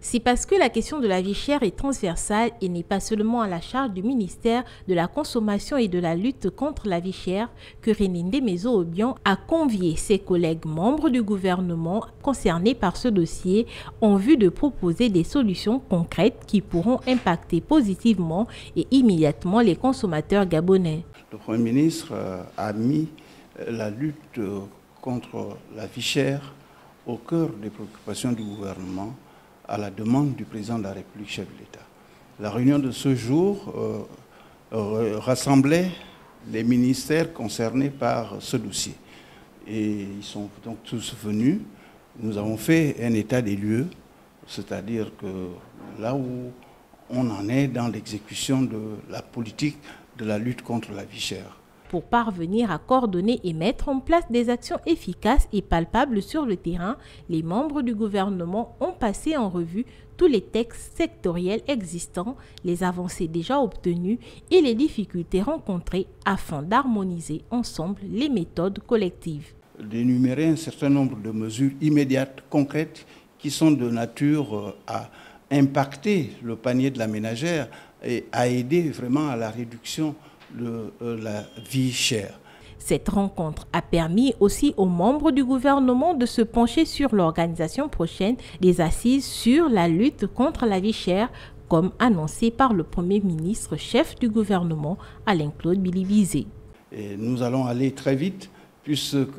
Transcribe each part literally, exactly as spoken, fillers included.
C'est parce que la question de la vie chère est transversale et n'est pas seulement à la charge du ministère de la Consommation et de la lutte contre la vie chère que René Ndemezo-Obiang a convié ses collègues membres du gouvernement concernés par ce dossier en vue de proposer des solutions concrètes qui pourront impacter positivement et immédiatement les consommateurs gabonais. Le Premier ministre a mis la lutte contre la vie chère au cœur des préoccupations du gouvernement, à la demande du président de la République, chef de l'État. La réunion de ce jour euh, euh, rassemblait les ministères concernés par ce dossier. Et ils sont donc tous venus. Nous avons fait un état des lieux, c'est-à-dire que là où on en est dans l'exécution de la politique de la lutte contre la vie chère. Pour parvenir à coordonner et mettre en place des actions efficaces et palpables sur le terrain, les membres du gouvernement ont passé en revue tous les textes sectoriels existants, les avancées déjà obtenues et les difficultés rencontrées afin d'harmoniser ensemble les méthodes collectives. D'énumérer un certain nombre de mesures immédiates, concrètes, qui sont de nature à impacter le panier de la ménagère et à aider vraiment à la réduction de euh, la vie chère. Cette rencontre a permis aussi aux membres du gouvernement de se pencher sur l'organisation prochaine des assises sur la lutte contre la vie chère, comme annoncé par le Premier ministre chef du gouvernement, Alain-Claude Bilibizé. Et nous allons aller très vite, puisque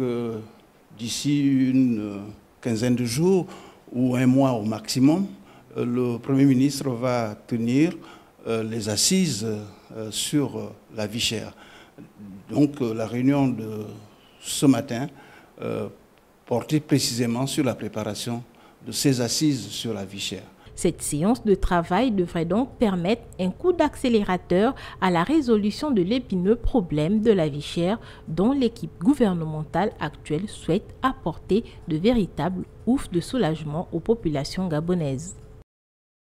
d'ici une quinzaine de jours ou un mois au maximum, le Premier ministre va tenir les assises sur la vie chère. Donc la réunion de ce matin euh, portait précisément sur la préparation de ces assises sur la vie chère. Cette séance de travail devrait donc permettre un coup d'accélérateur à la résolution de l'épineux problème de la vie chère dont l'équipe gouvernementale actuelle souhaite apporter de véritables oufs de soulagement aux populations gabonaises.